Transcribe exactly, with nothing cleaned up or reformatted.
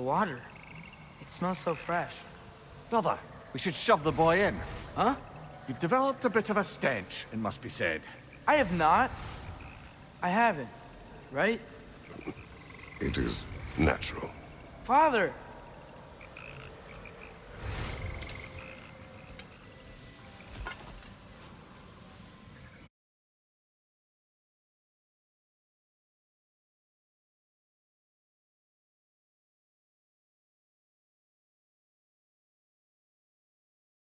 water. It smells so fresh. Brother, we should shove the boy in. Huh? You've developed a bit of a stench, it must be said. I have not. I haven't. Right? It is natural. Father!